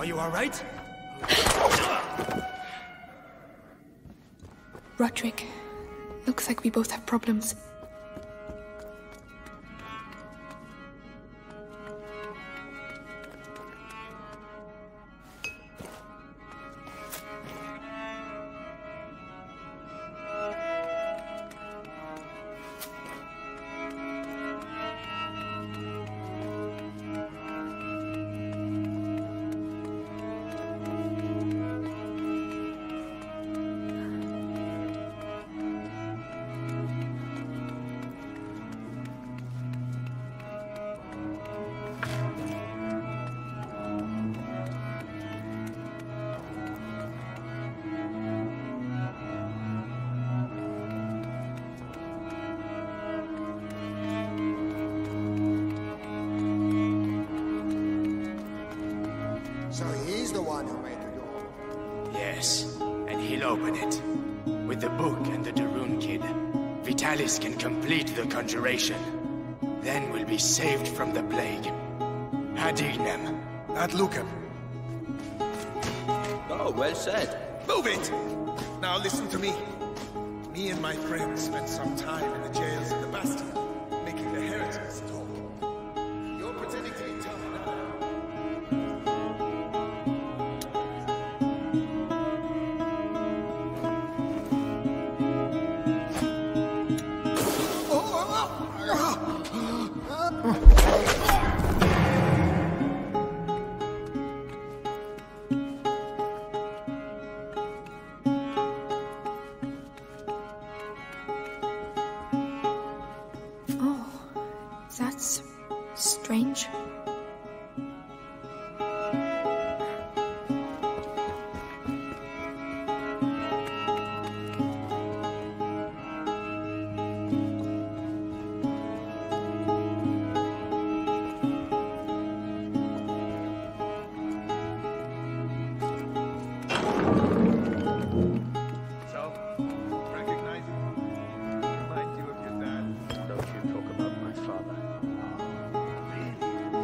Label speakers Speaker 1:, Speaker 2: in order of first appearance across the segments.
Speaker 1: Are you alright?
Speaker 2: Roderick, looks like we both have problems.
Speaker 3: So he's the one who made the door.
Speaker 1: Yes, and he'll open it. With the book and the Darun Kid, Vitalis can complete the conjuration. Then we'll be saved from the plague. Hadignem.
Speaker 4: Ad Lucem.
Speaker 5: Oh, well said.
Speaker 4: Move it! Now listen to me. Me and my friends spent some time in the jails of the Bastille, making the heretics talk. You're pretending to be tough now.
Speaker 2: Oh, that's strange.
Speaker 4: So, recognize it? Remind you of your dad.
Speaker 5: Don't you talk about my father.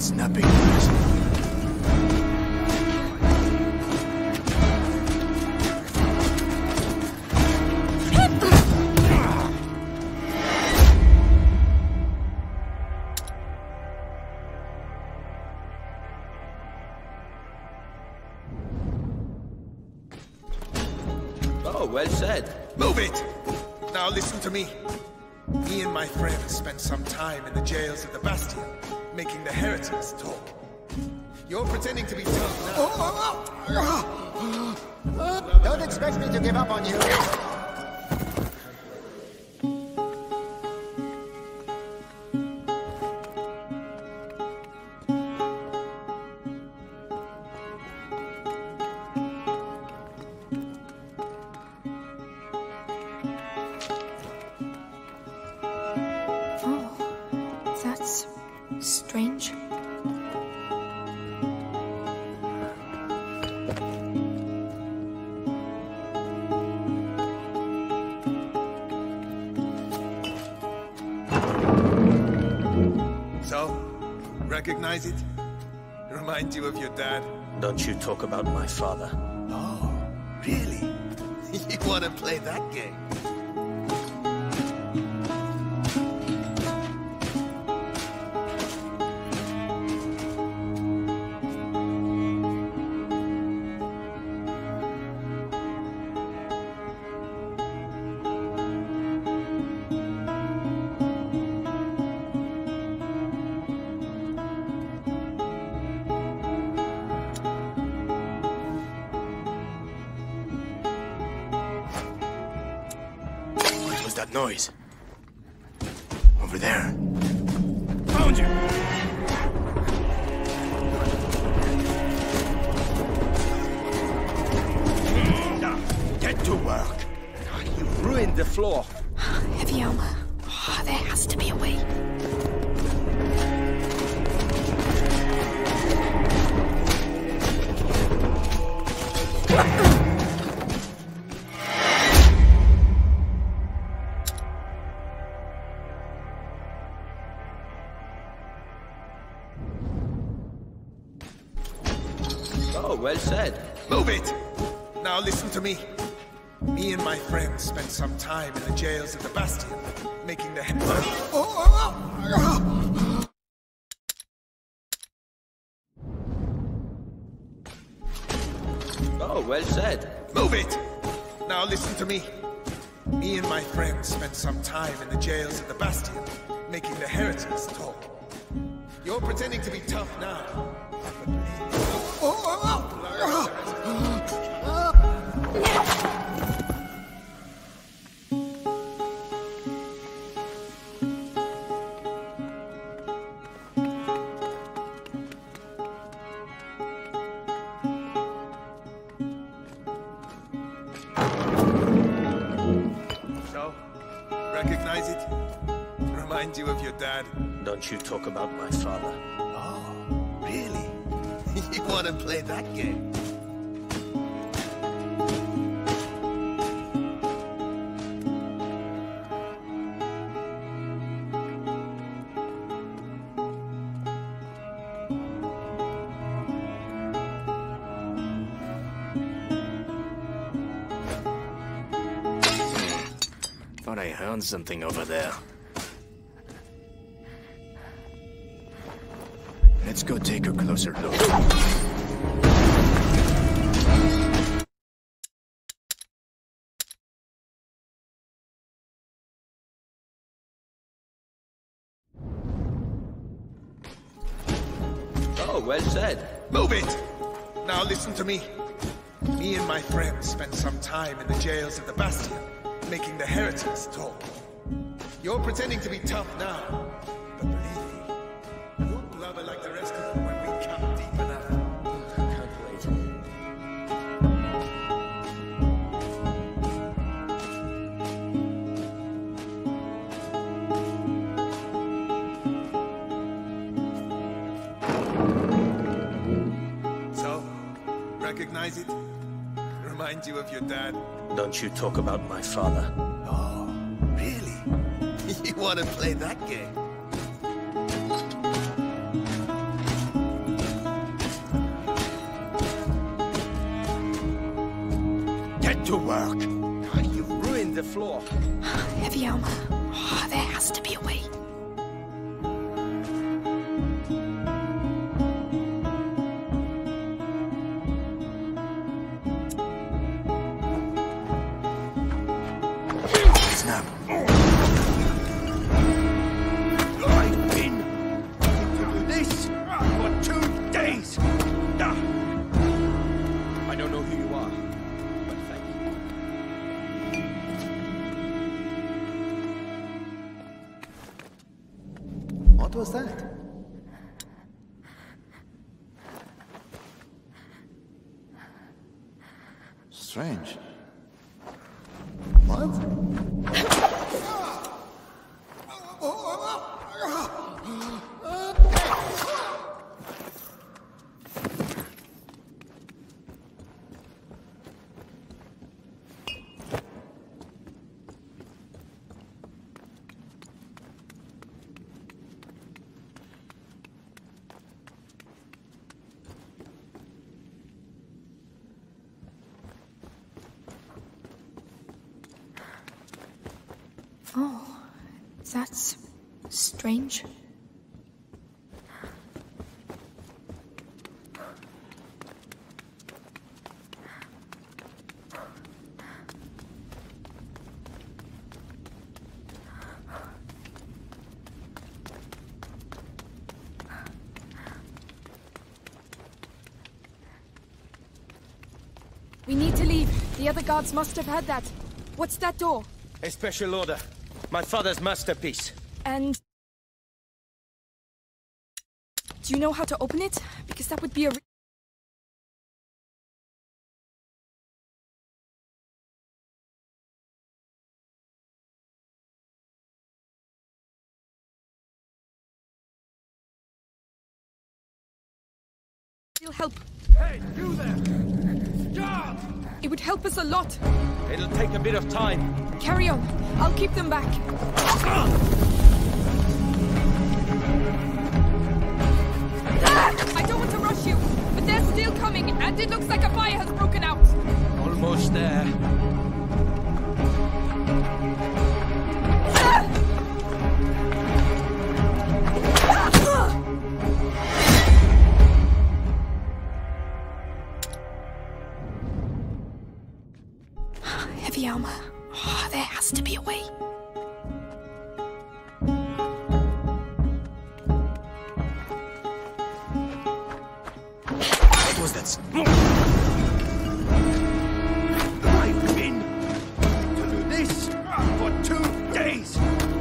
Speaker 1: snapping fast.
Speaker 5: Oh, well said.
Speaker 4: Move it! Now listen to me. Me and my friends spent some time in the jails of the Bastion, making the heretics talk. You're pretending to be tough now.
Speaker 3: Don't expect me to give up on you.
Speaker 2: That's strange.
Speaker 4: So, recognize it? Remind you of your dad?
Speaker 5: Don't you talk about my father.
Speaker 4: Oh, really? You want to play that game?
Speaker 1: What was that noise? Over there. Found you! Get to work.
Speaker 5: You ruined the floor.
Speaker 2: Heavy armor. Oh, there has to be a way.
Speaker 5: Oh, well said.
Speaker 4: Move it! Now listen to me. Me and my friends spent some time in the jails of the Bastion, making the
Speaker 5: Oh, well said.
Speaker 4: Move it! Now listen to me. Me and my friends spent some time in the jails of the Bastion, making the heretics talk. You're pretending to be tough now. But believe me, So, recognize it? Remind you of your dad?
Speaker 5: Don't you talk about my father.
Speaker 4: Oh, really? You want to play that game?
Speaker 1: Thought I heard something over there. Let's go take a closer look.
Speaker 5: Oh, well said.
Speaker 4: Move it! Now listen to me. Me and my friends spent some time in the jails of the Bastion, making the heretics talk. You're pretending to be tough now, but believe me, you'll blubber like the rest of them when we come deep enough.
Speaker 5: Can't wait.
Speaker 4: So, recognize it? Remind you of your dad?
Speaker 5: Don't you talk about my father.
Speaker 4: Oh, really? You want to play that game?
Speaker 1: to work.
Speaker 5: You've ruined the floor.
Speaker 2: Heavy armor. Oh, there has to be a way.
Speaker 1: Snap.
Speaker 5: I've been to this for 2 days. I don't know who you are, but thank you.
Speaker 3: What was that? Strange. What?
Speaker 2: Oh, that's strange.
Speaker 6: We need to leave. The other guards must have heard that. What's that door?
Speaker 5: A special order. My father's masterpiece.
Speaker 6: And... do you know how to open it? Because that would be a... real help.
Speaker 5: Hey, you there! Guard!
Speaker 6: It would help us a lot.
Speaker 5: It'll take a bit of time.
Speaker 6: Carry on. I'll keep them back. I don't want to rush you, but they're still coming, and it looks like a fire has broken out.
Speaker 5: Almost there.
Speaker 2: Heavy armor. Oh, there has to be a way.
Speaker 1: What was that?
Speaker 5: I've been to this for 2 days.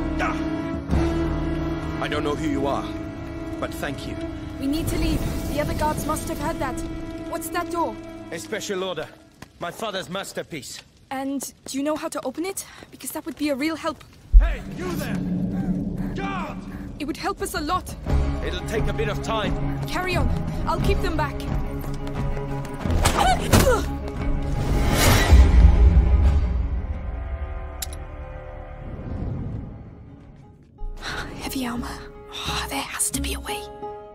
Speaker 5: I don't know who you are, but thank you.
Speaker 6: We need to leave. The other guards must have heard that. What's that door?
Speaker 5: A special order. My father's masterpiece.
Speaker 6: And do you know how to open it? Because that would be a real help.
Speaker 5: Hey, you there! Guard!
Speaker 6: It would help us a lot.
Speaker 5: It'll take a bit of time.
Speaker 6: Carry on. I'll keep them back.
Speaker 2: Heavy armor. Oh, there has to be a way.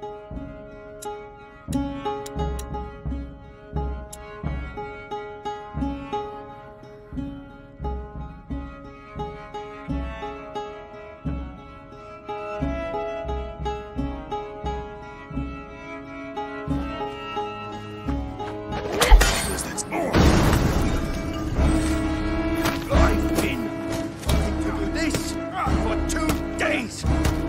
Speaker 5: I've been to this for 2 days.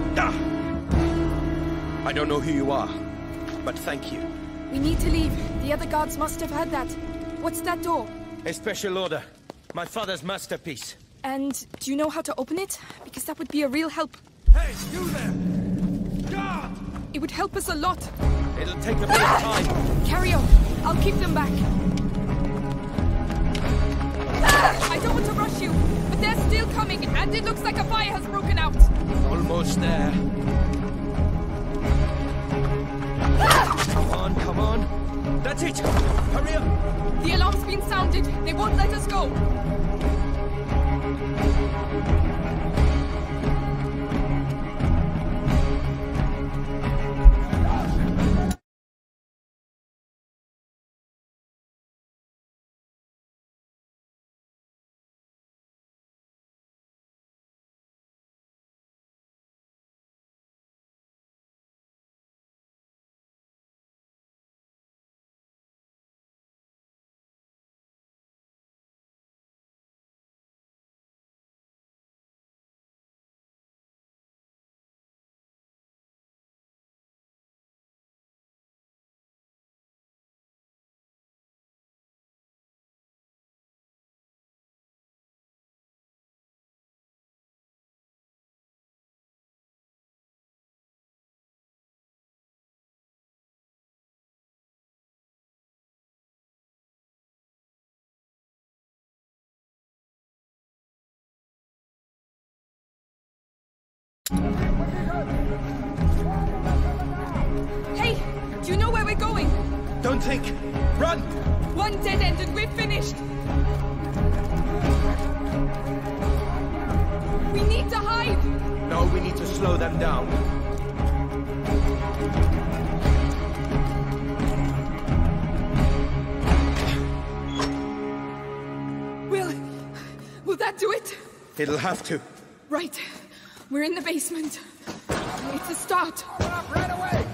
Speaker 5: I don't know who you are, but thank you.
Speaker 6: We need to leave. The other guards must have heard that. What's that door?
Speaker 5: A special order. My father's masterpiece.
Speaker 6: And do you know how to open it? Because that would be a real help.
Speaker 5: Hey, you there! Guard!
Speaker 6: It would help us a lot.
Speaker 5: It'll take a bit of time.
Speaker 6: Carry on. I'll keep them back. I don't want to rush you, but they're still coming, and it looks like a fire has broken out.
Speaker 5: Almost there. Come on, come on. That's it. Hurry up.
Speaker 6: The alarm's been sounded. They won't let us go. Hey, do you know where we're going?
Speaker 5: Don't think! Run!
Speaker 6: One dead end and we're finished! We need to hide!
Speaker 5: No, we need to slow them down.
Speaker 6: Will that do it?
Speaker 5: It'll have to.
Speaker 6: Right. We're in the basement. It's a start.
Speaker 4: Right away!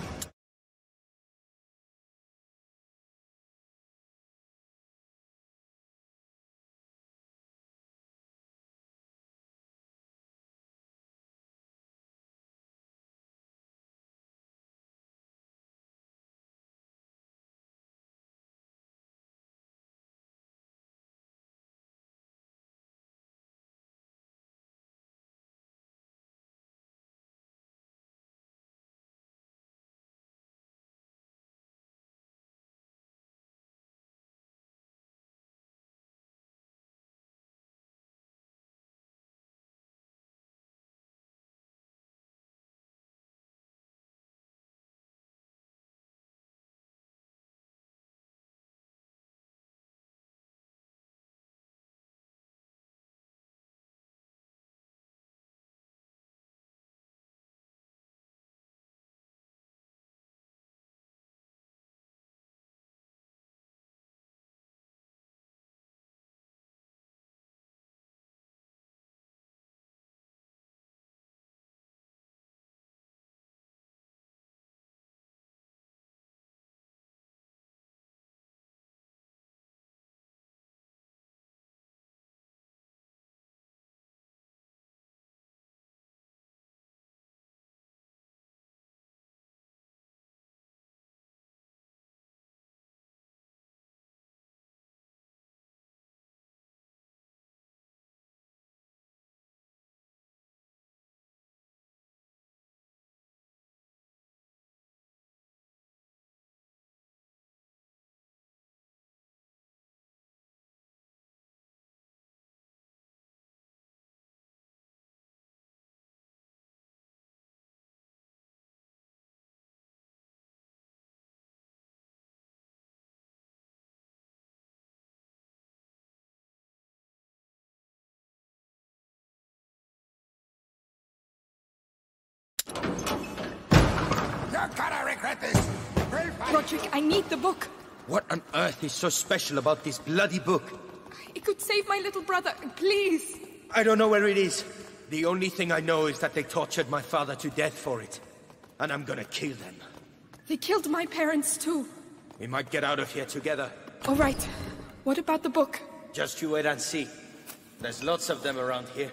Speaker 7: You're gonna regret this!
Speaker 6: Roderick, I need the book.
Speaker 5: What on earth is so special about this bloody book?
Speaker 6: It could save my little brother. Please.
Speaker 5: I don't know where it is. The only thing I know is that they tortured my father to death for it. And I'm gonna kill them.
Speaker 6: They killed my parents too.
Speaker 5: We might get out of here together.
Speaker 6: All right. What about the book?
Speaker 5: Just you wait and see. There's lots of them around here.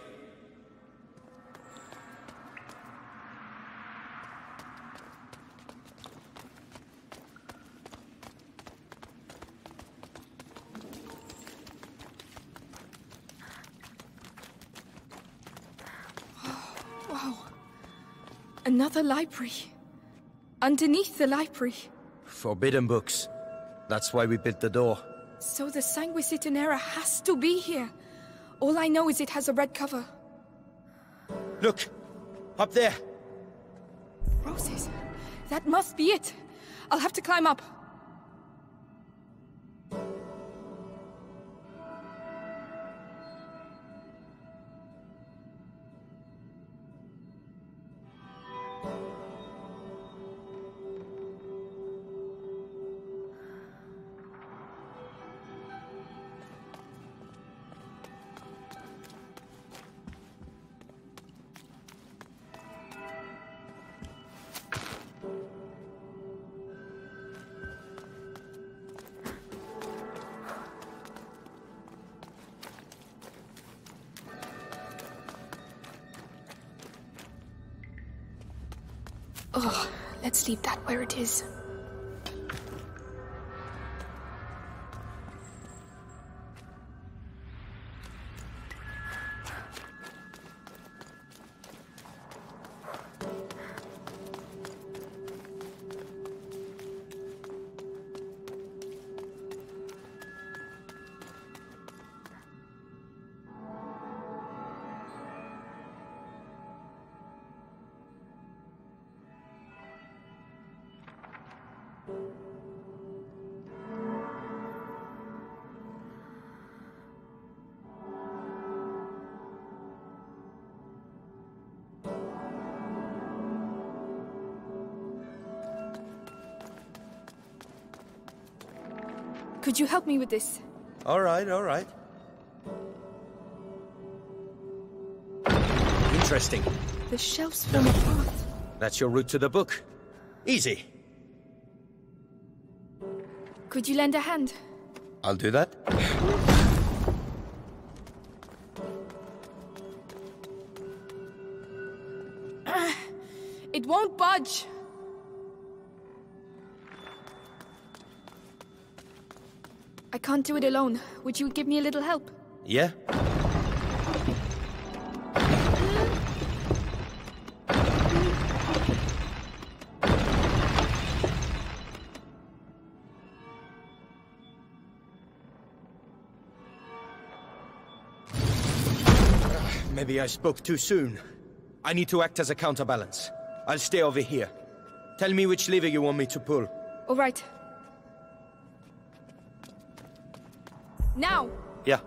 Speaker 6: Wow. Another library. Underneath the library.
Speaker 5: Forbidden books. That's why we built the door.
Speaker 6: So the Sanguis Itinera has to be here. All I know is it has a red cover.
Speaker 5: Look! Up there!
Speaker 6: Roses. That must be it. I'll have to climb up. Oh, let's leave that where it is. Could you help me with this?
Speaker 5: All right, all right. Interesting.
Speaker 6: The shelves form a path.
Speaker 5: That's your route to the book. Easy.
Speaker 6: Could you lend a hand?
Speaker 5: I'll do that.
Speaker 6: It won't budge. I can't do it alone. Would you give me a little help?
Speaker 5: Yeah? Maybe I spoke too soon. I need to act as a counterbalance. I'll stay over here. Tell me which lever you want me to pull.
Speaker 6: All right. Now!
Speaker 5: Yeah.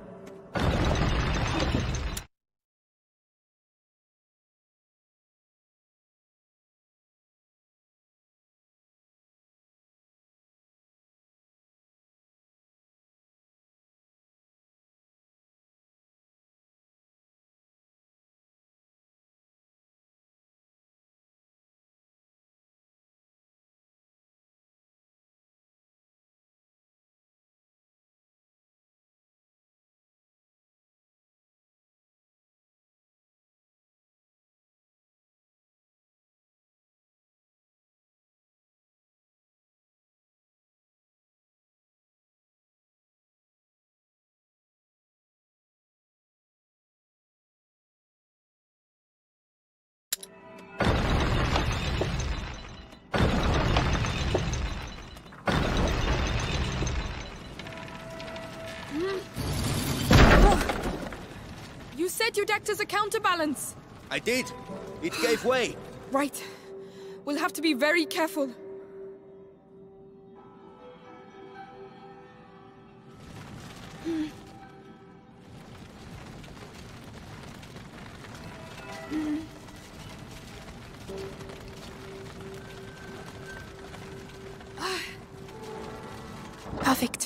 Speaker 6: You said you'd act as a counterbalance.
Speaker 5: I did. It gave way.
Speaker 6: Right. We'll have to be very careful.
Speaker 2: Perfect.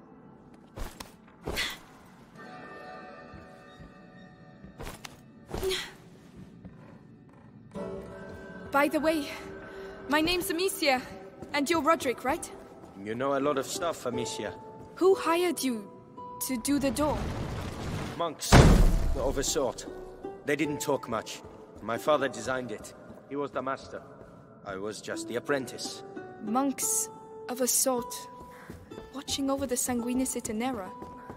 Speaker 6: By the way, my name's Amicia, and you're Roderick, right?
Speaker 5: You know a lot of stuff, Amicia.
Speaker 6: Who hired you to do the door?
Speaker 5: Monks, of a sort. They didn't talk much. My father designed it. He was the master. I was just the apprentice.
Speaker 6: Monks of a sort, watching over the Sanguinis Itinera.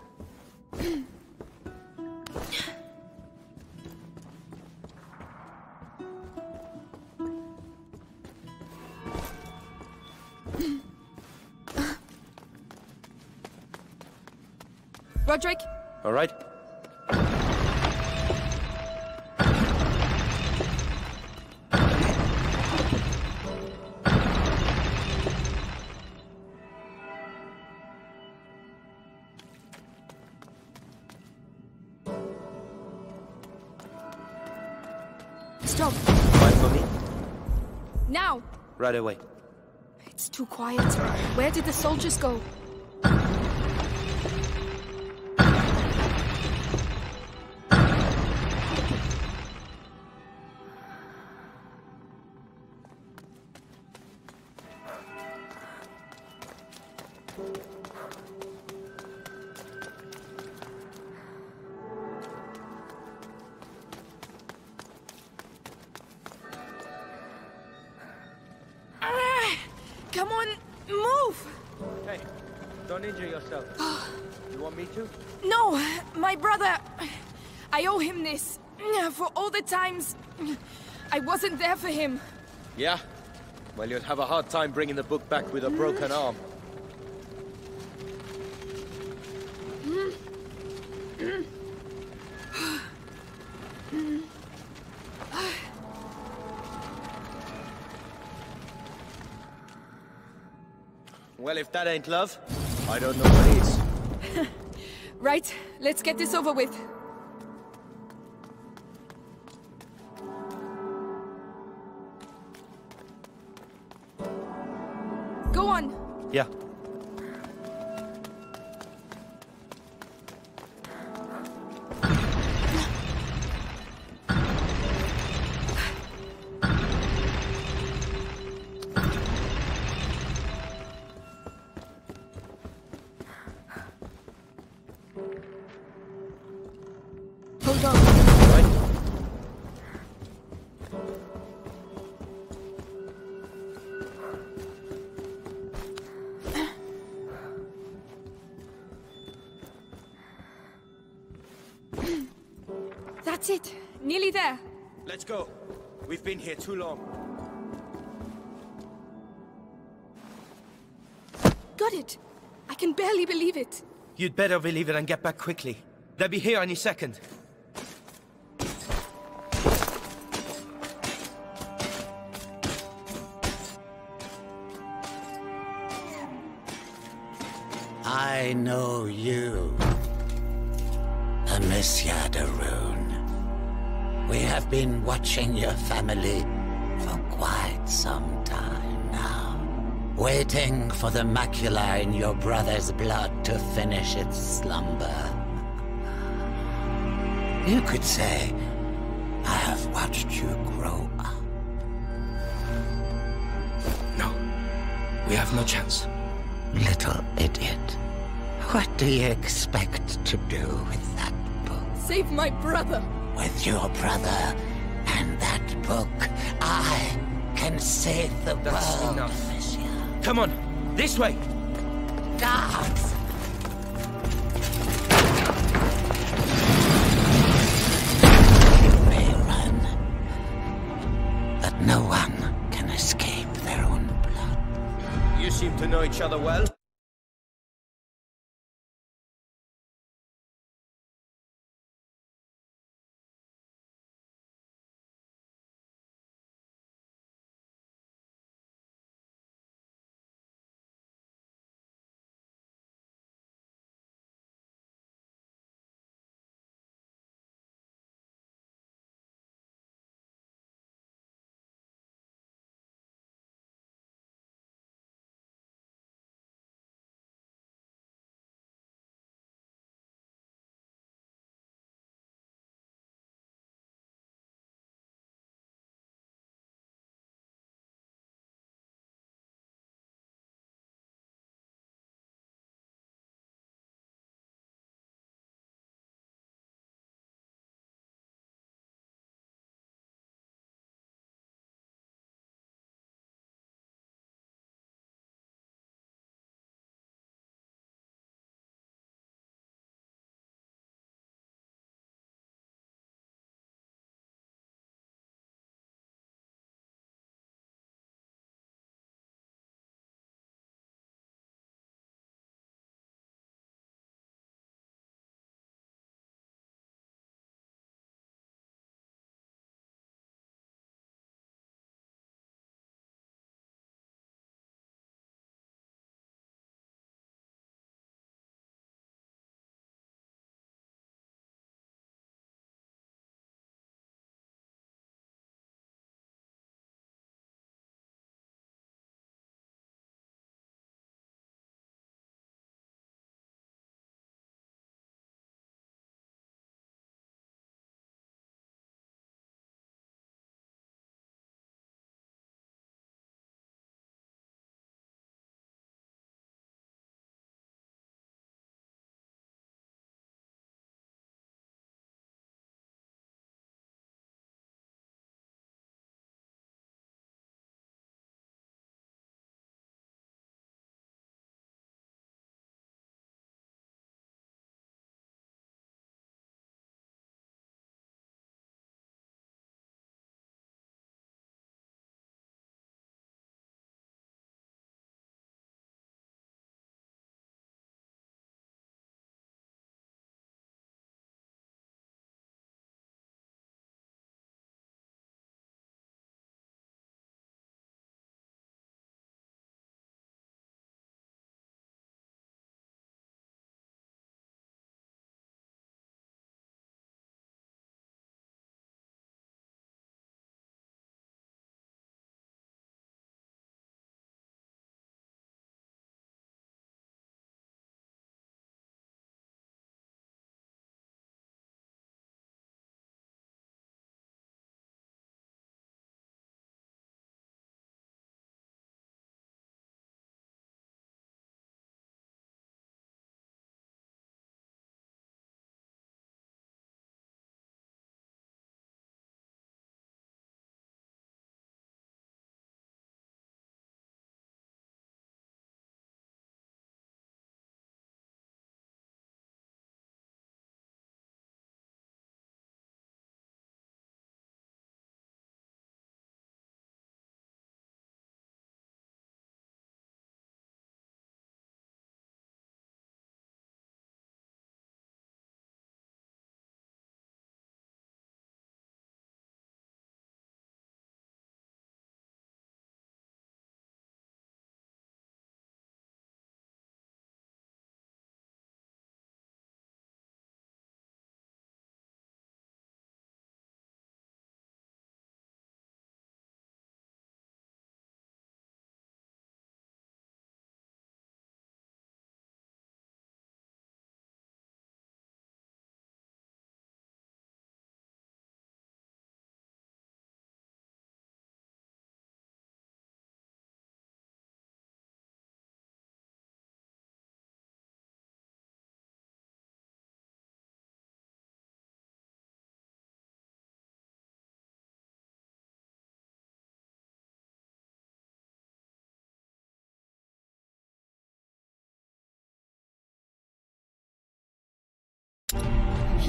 Speaker 6: Roderick?
Speaker 5: All right?
Speaker 6: Stop.
Speaker 5: Quiet for me?
Speaker 6: Now!
Speaker 5: Right away.
Speaker 6: It's too quiet. Where did the soldiers go? Come on, move!
Speaker 5: Hey, don't injure yourself. You want me to?
Speaker 6: No, my brother. I owe him this. For all the times I wasn't there for him.
Speaker 5: Yeah? Well, you'd have a hard time bringing the book back with a broken arm. Well, if that ain't love, I don't know what is.
Speaker 6: Right, let's get this over with. Go on.
Speaker 5: Yeah.
Speaker 6: That's it. Nearly there.
Speaker 5: Let's go. We've been here too long.
Speaker 6: Got it. I can barely believe it.
Speaker 5: You'd better believe it and get back quickly. They'll be here any second.
Speaker 7: I know you, Amicia de Rune. We have been watching your family for quite some time now, waiting for the macula in your brother's blood to finish its slumber. You could say, I have watched you grow up.
Speaker 1: No. We have no chance.
Speaker 7: Little idiot. What do you expect to do with that book?
Speaker 6: Save my brother.
Speaker 7: With your brother and that book, I can save the
Speaker 5: That's
Speaker 7: world,
Speaker 5: enough.
Speaker 7: Amicia.
Speaker 5: Come on, this way!
Speaker 7: Guards! You may run, but no one can escape their own blood.
Speaker 5: You seem to know each other well.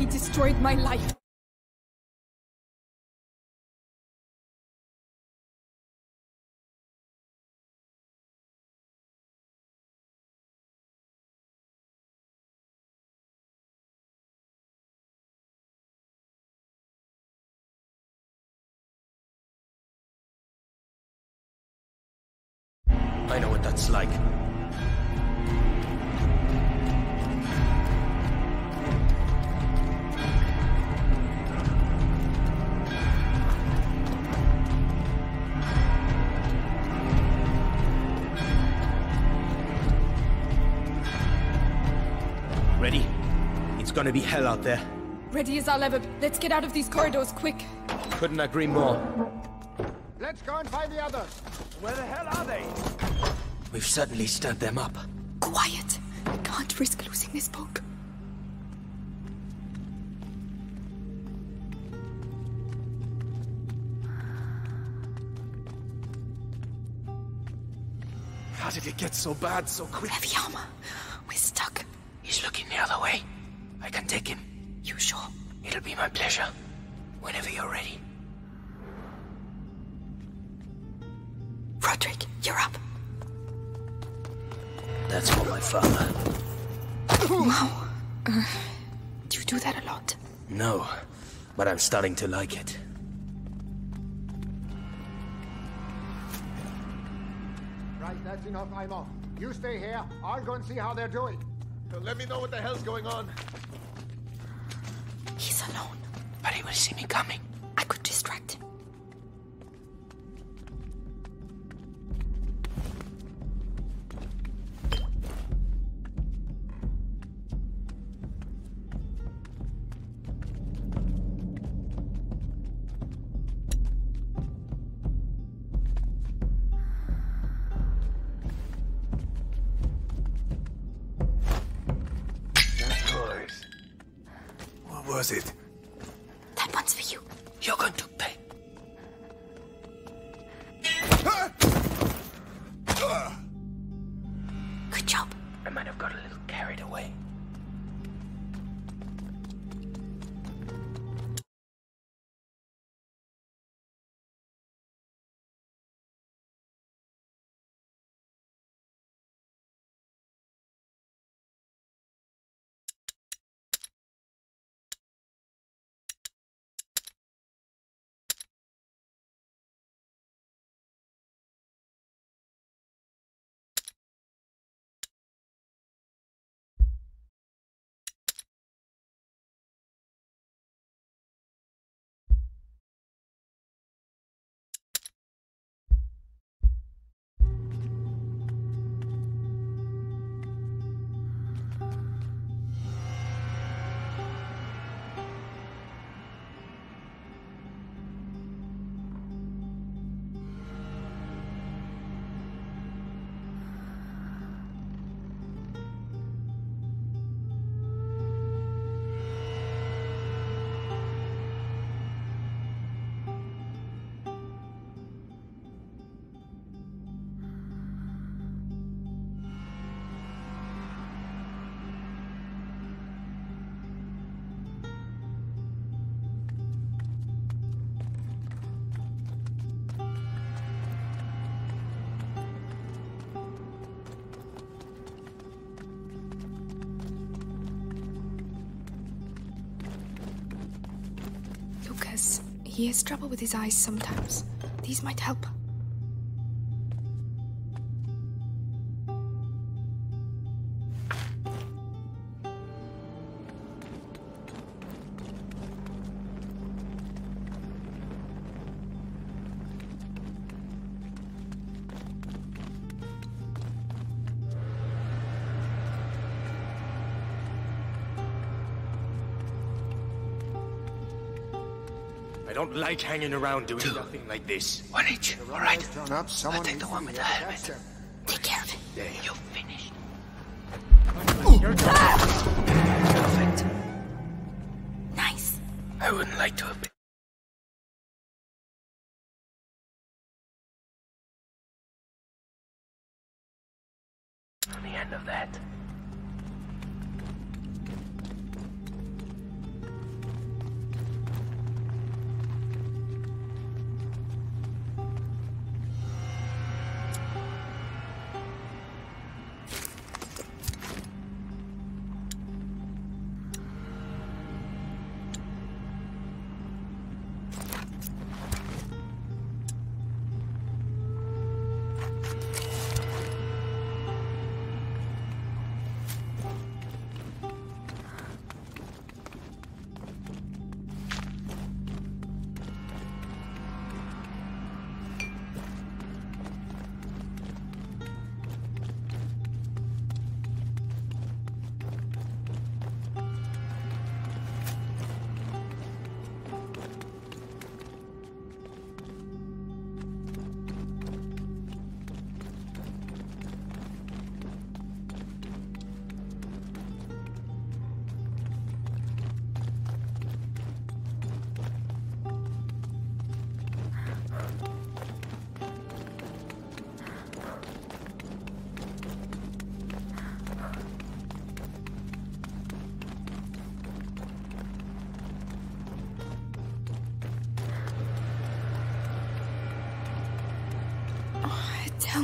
Speaker 6: He destroyed my life.
Speaker 5: I know what that's like. Ready? It's gonna be hell out there.
Speaker 6: Ready as I'll ever be. Let's get out of these corridors, quick.
Speaker 5: Couldn't agree more.
Speaker 8: Let's go and find the others.
Speaker 5: Where the hell are they? We've certainly stirred them up.
Speaker 2: Quiet. Can't risk losing this book.
Speaker 4: How did it get so bad so quick?
Speaker 2: Heavy armor. We're stuck.
Speaker 5: He's looking the other way. I can take him.
Speaker 2: You sure?
Speaker 5: It'll be my pleasure. Whenever you're ready.
Speaker 2: Roderick, you're up.
Speaker 5: That's for my father.
Speaker 2: Wow. Do you do that a lot?
Speaker 5: No, but I'm starting to like it.
Speaker 8: Right, that's enough, Aymar. You stay here. I'll go and see how they're doing.
Speaker 4: Let me know what the hell's going on.
Speaker 2: He's alone.
Speaker 5: But he will see me coming.
Speaker 2: I could distract him.
Speaker 4: What was it?
Speaker 2: That one's for you.
Speaker 5: You're going to pay.
Speaker 2: Good job.
Speaker 5: I might have got a little carried away.
Speaker 2: Lucas, he has trouble with his eyes sometimes. These might help.
Speaker 1: I don't like hanging around doing nothing like this.
Speaker 5: One each. All right.
Speaker 8: Turn up. Someone
Speaker 5: I'll take the
Speaker 8: needs
Speaker 5: one
Speaker 8: to
Speaker 5: with
Speaker 8: be
Speaker 5: the
Speaker 8: able to
Speaker 5: helmet.
Speaker 8: catch them.
Speaker 2: Take care of it.
Speaker 1: There.
Speaker 5: You finished.
Speaker 2: Perfect. Nice.
Speaker 5: I wouldn't like to have been. On the end of that.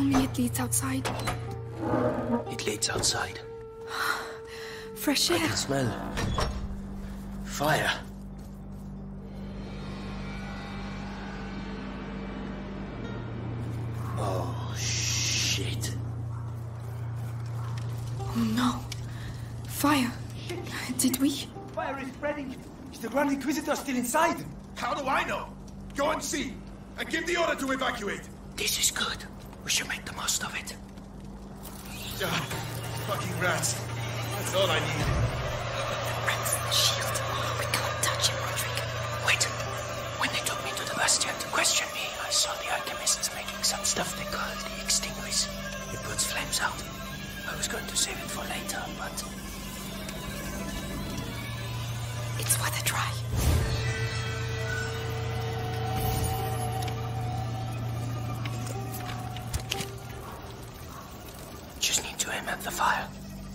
Speaker 2: me it leads outside.
Speaker 5: It leads outside.
Speaker 2: Fresh
Speaker 5: I
Speaker 2: air.
Speaker 5: can smell fire. Oh, shit.
Speaker 2: Oh no. Fire. Did we?
Speaker 1: Fire is spreading. Is the Grand Inquisitor still inside?
Speaker 4: How do I know? Go and see. And give the order to evacuate.
Speaker 5: This is good. We should make the most of it.
Speaker 4: Ah, fucking rats. That's all I need.
Speaker 2: Rats, shield. Oh, we can't touch him, Roderick.
Speaker 5: Wait. When they took me to the Bastion to question me, I saw the alchemists making some stuff they call the Extinguish. It puts flames out. I was going to save it for later, but...
Speaker 2: It's worth a try.
Speaker 5: Just need to aim at the fire.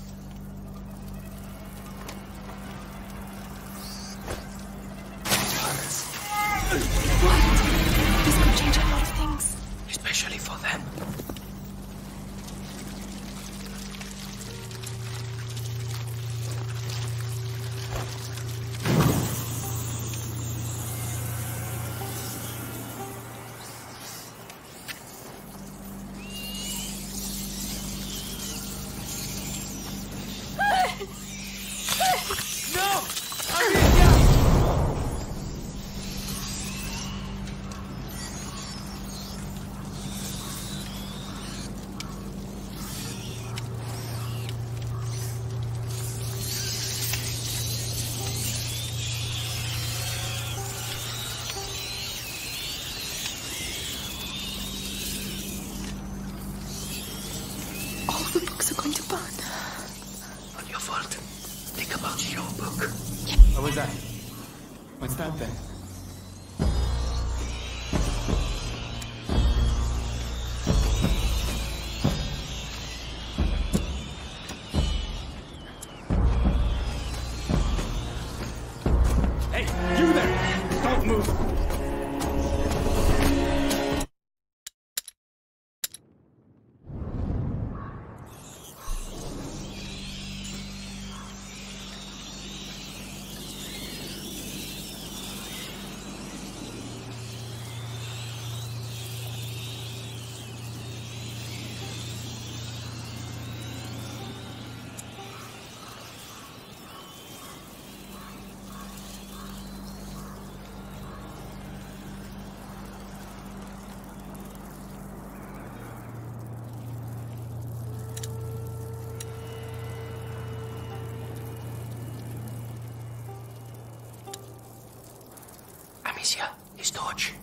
Speaker 2: What? This could change a lot of things.
Speaker 5: Especially for them.
Speaker 2: All the books are going to burn.
Speaker 5: Not your fault. Think about your book.
Speaker 3: What was that? What's that then?
Speaker 1: Hey, you there! Don't move!
Speaker 5: Amicia, his torch.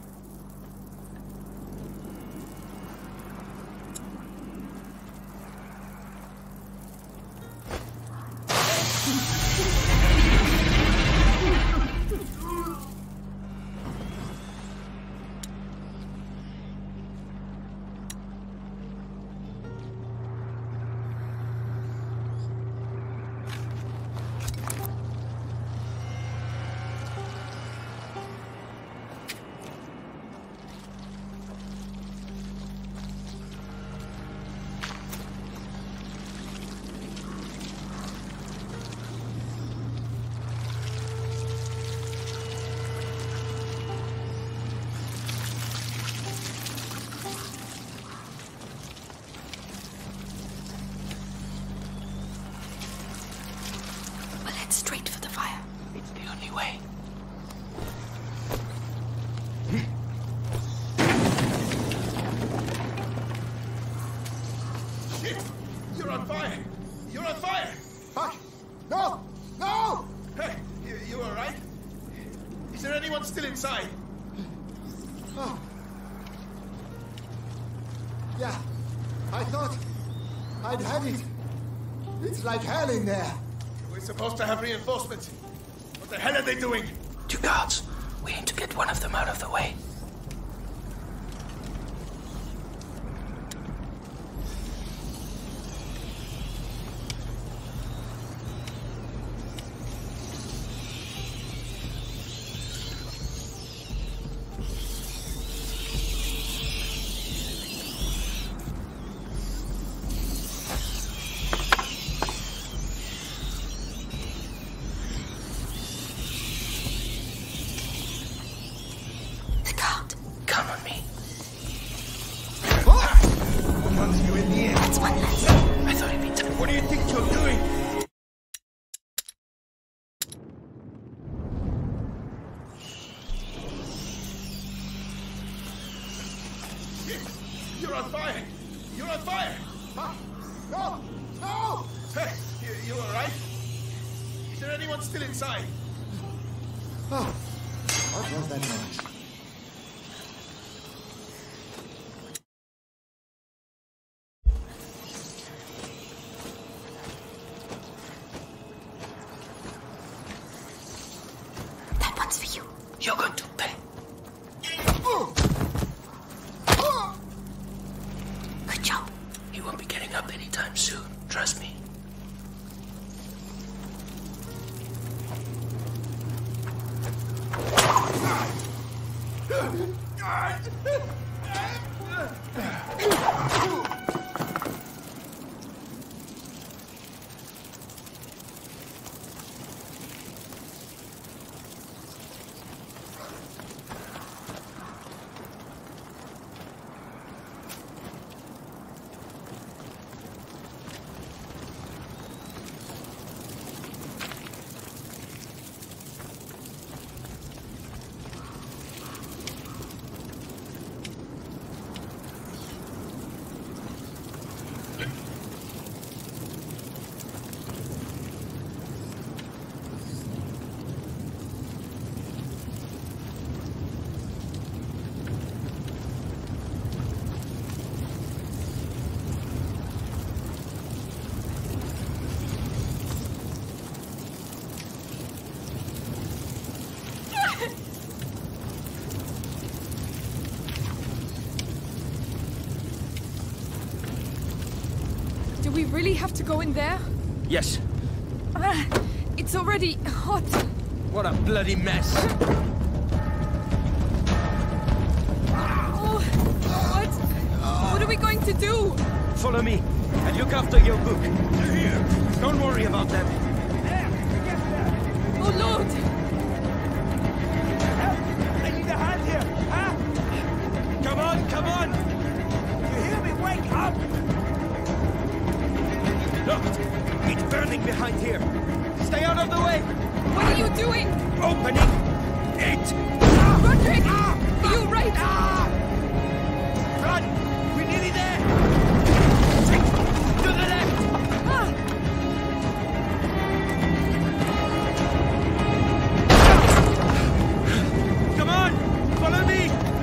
Speaker 2: We'll head straight for the fire.
Speaker 5: It's the only way.
Speaker 4: Shit! You're on fire! You're on fire!
Speaker 8: Fuck! No! No!
Speaker 4: Hey, you all right? Is there anyone still inside?
Speaker 8: Oh. Yeah, I thought I'd had it. It's like hell in there.
Speaker 4: We're supposed to have reinforcements. What the hell are they doing?
Speaker 5: 2 guards. We need to get one of them out of the way.
Speaker 8: No! No!
Speaker 4: Hey, you alright? Is there anyone still inside?
Speaker 8: Oh, what was that noise?
Speaker 2: That one's for you.
Speaker 5: You're going to pay.
Speaker 2: Good job.
Speaker 5: He won't be getting up anytime soon. Trust me.
Speaker 6: Do we really have to go in there?
Speaker 9: Yes.
Speaker 6: It's already hot.
Speaker 9: What a bloody mess.
Speaker 6: Oh, what? What are we going to do?
Speaker 9: Follow me and look after your book. They're here. Don't worry about them.
Speaker 6: Oh, Lord!
Speaker 9: I need a hand here. Huh? Come on, come on. You hear me? Wake up. Look, it's burning behind here. Stay out of the way.
Speaker 6: What are you doing?
Speaker 9: Opening it.
Speaker 6: Roderick! Are you right?
Speaker 9: Run! We're nearly there. To the left. Come on, follow me.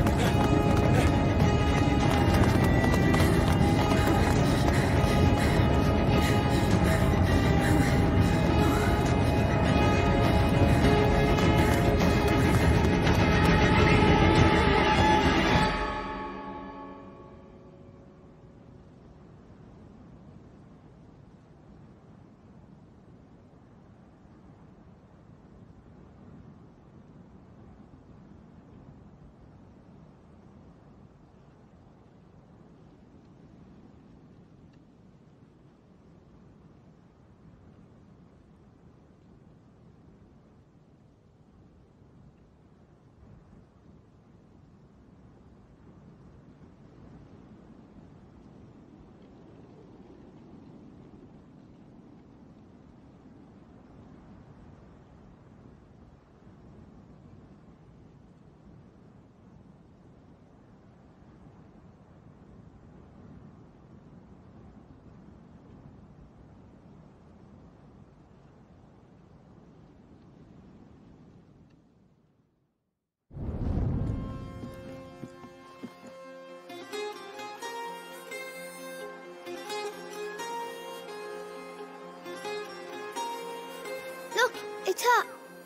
Speaker 10: Look, it's her.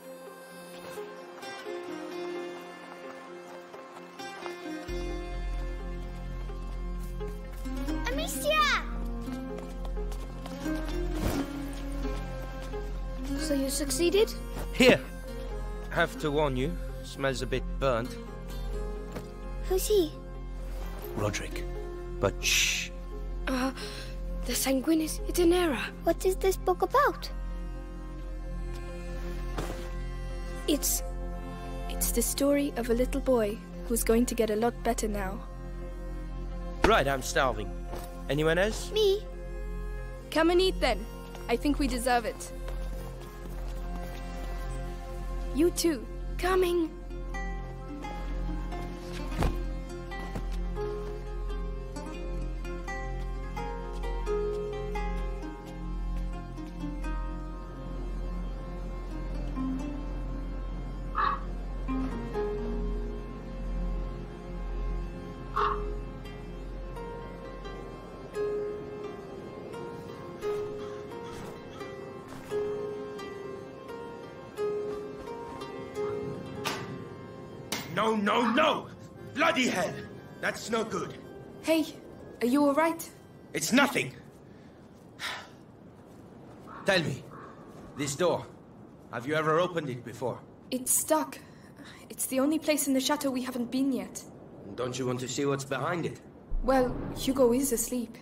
Speaker 10: Amicia! So you succeeded?
Speaker 9: Here. Have to warn you, smells a bit burnt.
Speaker 10: Who's he?
Speaker 9: Roderick. But shh.
Speaker 2: The Sanguinis Itinera.
Speaker 10: What is this book about?
Speaker 2: It's the story of a little boy who's going to get a lot better now.
Speaker 9: Right, I'm starving. Anyone else?
Speaker 10: Me?
Speaker 6: Come and eat then. I think we deserve it. You too.
Speaker 2: Coming.
Speaker 9: No, no, no! Bloody hell! That's no good.
Speaker 2: Hey, are you alright?
Speaker 9: It's nothing. Tell me, this door, have you ever opened it before?
Speaker 2: It's stuck. It's the only place in the chateau we haven't been yet.
Speaker 9: Don't you want to see what's behind it?
Speaker 2: Well, Hugo is asleep.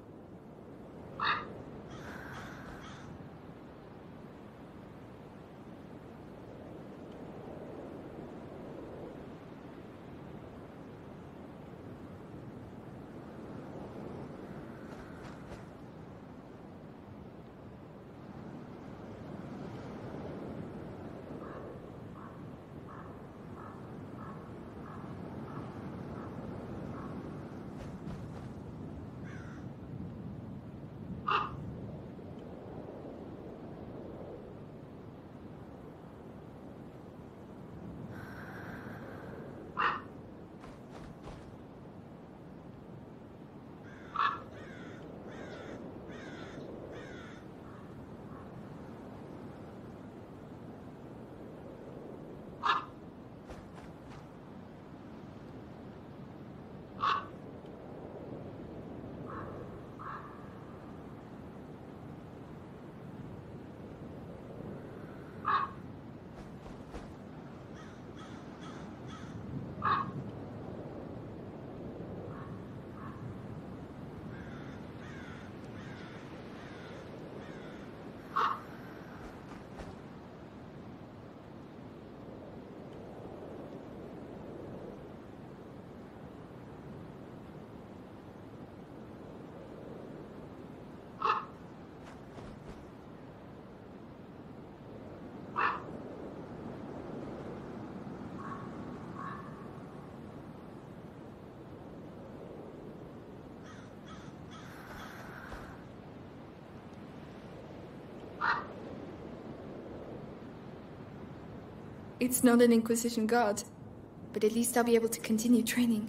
Speaker 2: It's not an Inquisition guard, but at least I'll be able to continue training.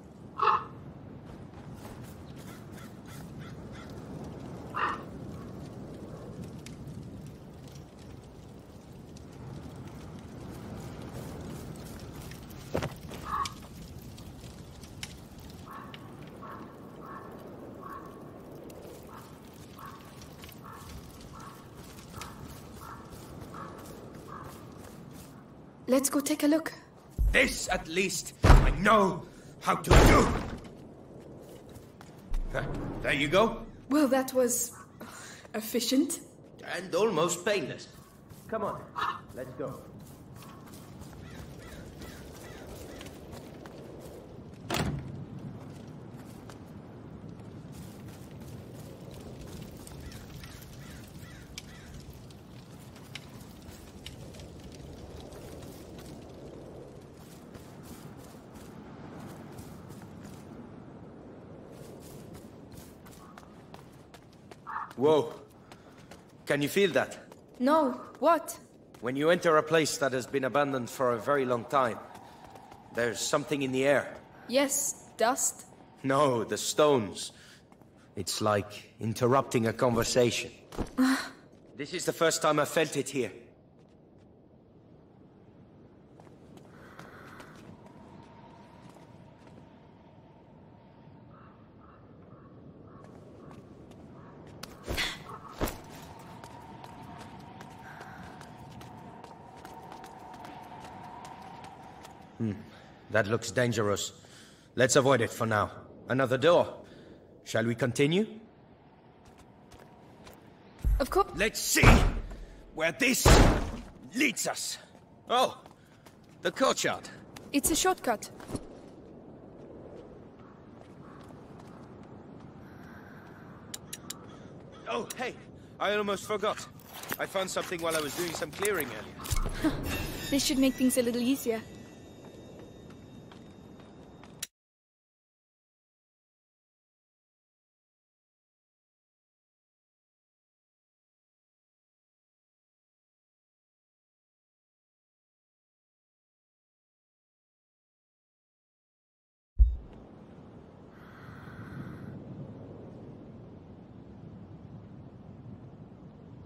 Speaker 2: Let's go take a look.
Speaker 9: This, at least, I know how to do! There you go.
Speaker 2: Well, that was efficient.
Speaker 9: And almost painless. Come on, let's go. Whoa. Can you feel that?
Speaker 2: No. What?
Speaker 9: When you enter a place that has been abandoned for a very long time, there's something in the air.
Speaker 2: Yes. Dust?
Speaker 9: No, the stones. It's like interrupting a conversation. This is the first time I felt it here. That looks dangerous. Let's avoid it for now. Another door. Shall we continue?
Speaker 2: Of course.
Speaker 9: Let's see where this leads us. Oh, the courtyard.
Speaker 2: It's a shortcut.
Speaker 9: Oh, hey, I almost forgot. I found something while I was doing some clearing earlier.
Speaker 2: This should make things a little easier.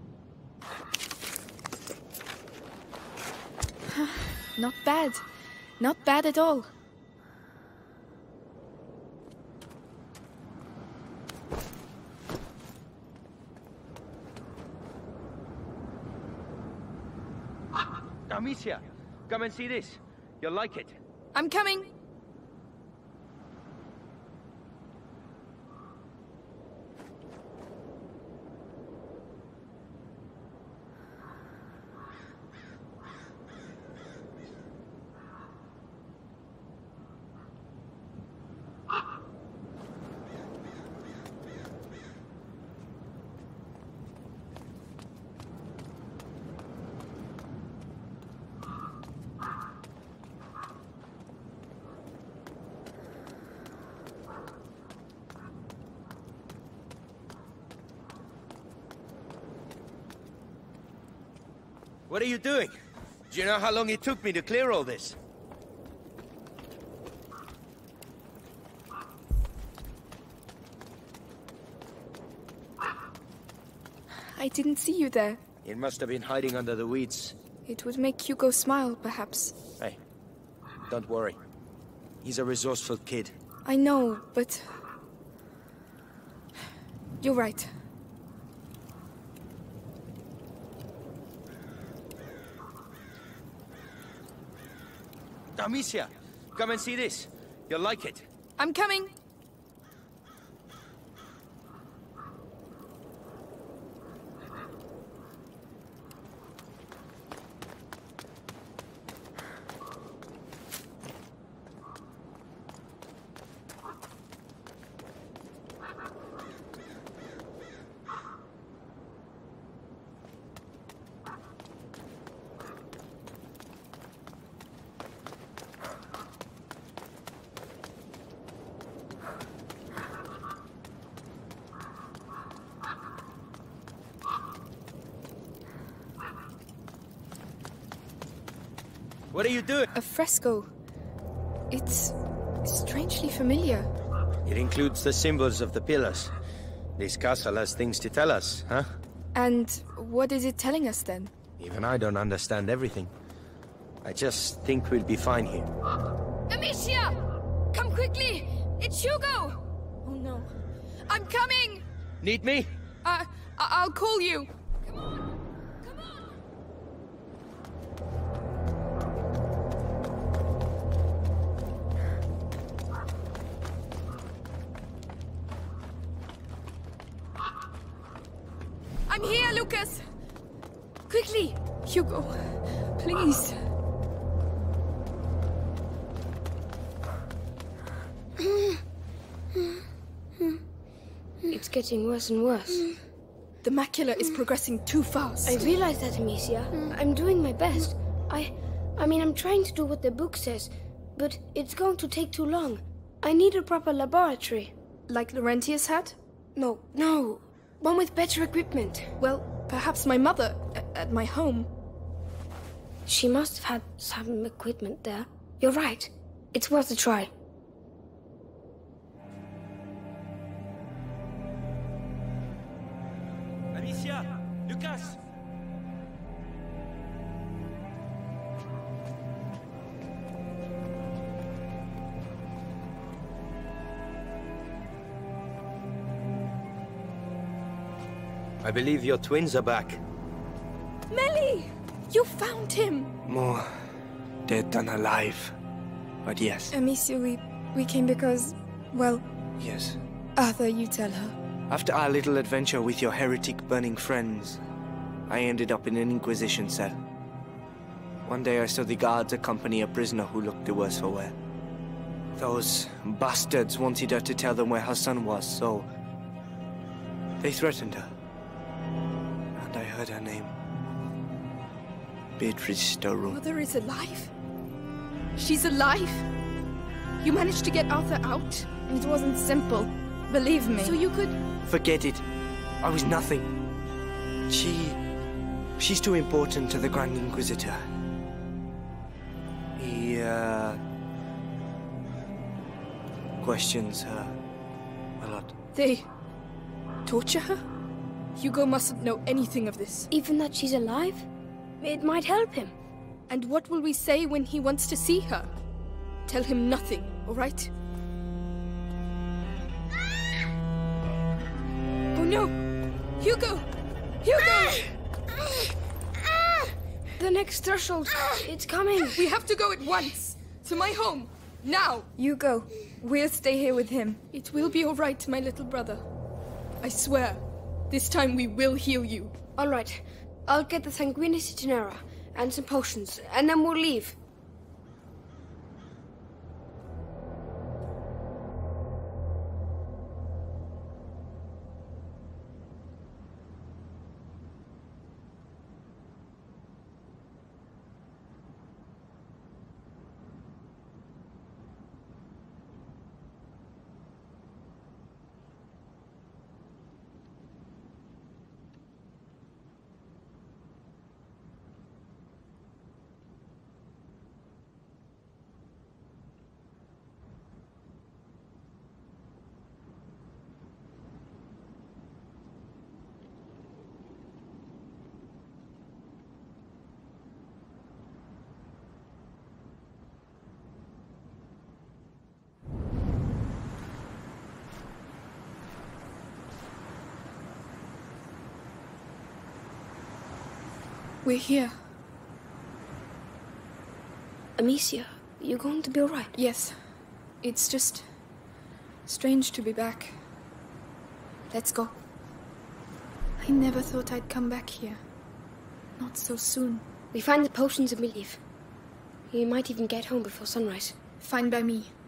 Speaker 2: Not bad. Not bad at all.
Speaker 9: Amicia, come and see this. You'll like it.
Speaker 6: I'm coming.
Speaker 9: What are you doing? Do you know how long it took me to clear all this?
Speaker 2: I didn't see you there.
Speaker 9: It must have been hiding under the weeds.
Speaker 2: It would make Hugo smile, perhaps.
Speaker 9: Hey, don't worry. He's a resourceful kid.
Speaker 2: I know, but... You're right.
Speaker 9: Amicia, come and see this. You'll like it.
Speaker 6: I'm coming.
Speaker 9: What are you doing?
Speaker 2: A fresco. It's strangely familiar.
Speaker 9: It includes the symbols of the pillars. This castle has things to tell us, huh?
Speaker 2: And what is it telling us then?
Speaker 9: Even I don't understand everything. I just think we'll be fine here.
Speaker 6: Amicia! Come quickly! It's Hugo!
Speaker 2: Oh no.
Speaker 6: I'm coming!
Speaker 9: Need me?
Speaker 6: I'll call you. Come on! Come on! I'm here, Lucas! Quickly!
Speaker 2: Hugo, please.
Speaker 10: It's getting worse and worse.
Speaker 2: The macula is progressing too fast.
Speaker 10: I realize that, Amicia. I'm doing my best. I mean, I'm trying to do what the book says, but it's going to take too long. I need a proper laboratory.
Speaker 2: Like Laurentius had?
Speaker 10: No. One with better equipment.
Speaker 2: Well, perhaps my mother, at my home.
Speaker 10: She must have had some equipment there. You're right. It's worth a try.
Speaker 9: Amicia! Lucas! I believe your twins are back.
Speaker 2: Mélie! You found him!
Speaker 1: More dead than alive. But yes.
Speaker 2: Amicia, we came because, well...
Speaker 1: Yes.
Speaker 2: Arthur, you tell her.
Speaker 1: After our little adventure with your heretic-burning friends, I ended up in an Inquisition cell. One day I saw the guards accompany a prisoner who looked the worse for wear. Those bastards wanted her to tell them where her son was, so... they threatened her. And I heard her name. Beatrice de Rune.
Speaker 2: Mother is alive? She's alive? You managed to get Arthur out? It wasn't simple. Believe me. So you could...
Speaker 1: Forget it. I was nothing. She's too important to the Grand Inquisitor. He, questions her a lot.
Speaker 2: They... torture her? Hugo mustn't know anything of this.
Speaker 10: Even that she's alive? It might help him.
Speaker 2: And what will we say when he wants to see her? Tell him nothing, all right? Oh no! Hugo! Hugo!
Speaker 10: The next threshold. It's coming.
Speaker 2: We have to go at once. To my home. Now!
Speaker 6: You go. We'll stay here with him.
Speaker 2: It will be all right, my little brother. I swear. This time we will heal you.
Speaker 10: All right. I'll get the Sanguinis Itinera and some potions, and then we'll leave.
Speaker 2: We're here.
Speaker 10: Amicia, you going to be all right?
Speaker 2: Yes. It's just strange to be back. Let's go. I never thought I'd come back here. Not so soon.
Speaker 10: We find the potions and we leave. You might even get home before sunrise.
Speaker 2: Fine by me.